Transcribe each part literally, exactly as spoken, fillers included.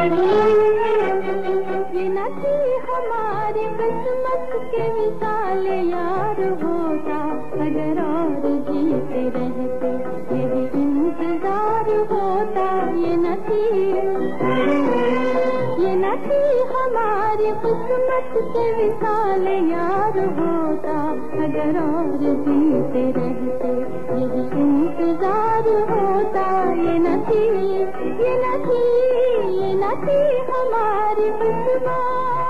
ये न थी हमारी किस्मत के मिसाल यार होता, अगर और जीते रहते यही इंतजार होता। ये न थी ये न थी हमारी किस्मत के मिसाल यार होता, अगर और जीते रहते यही इंतजार होता। ये न थी ये न थी ये न थी हमारी किस्मत।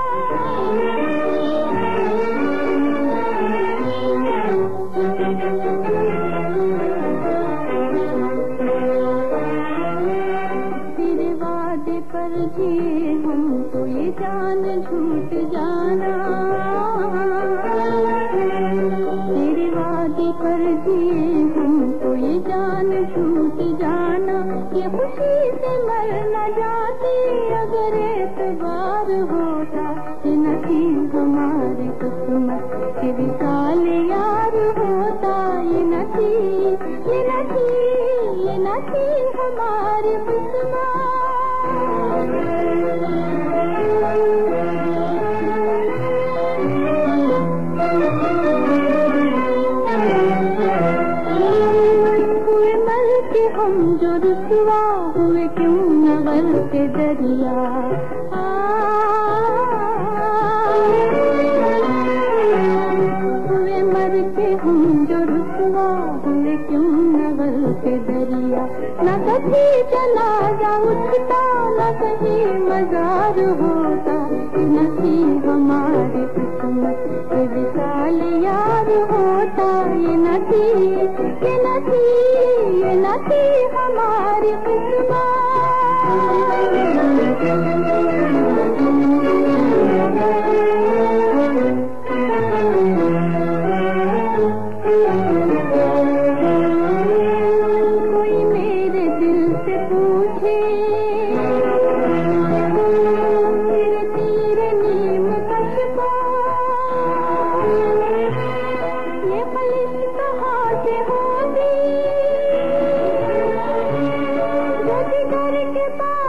तेरे वादे पर जिए हमको ये जान झूठ जाना, तेरे वादे पर जिए हमको ये जान झूठ जाना। ये खुशी से मर न जाती अगर एतबार होता, ये न थी हमारी किस्मत के विशाल यार होता। ये न थी ये न थी ये न थी हमारी किस्मत। हुए मर के हम जो रुसवा हुए क्यों न बरसे दरिया, हुए मर के हम जो रुसवा हुए क्यों न बरसे दरिया। न कभी जनाजा उठता न कहीं मजार होता, न थी हमारी किस्मत ये विशाल यार होता। ये न थी ये न थी ये न थी हमारी किस्मत। कोई मेरे दिल से पूछे तेरे तीर नीम कशबा, ये खलिश कहाँ से होगी जो जिगर के पास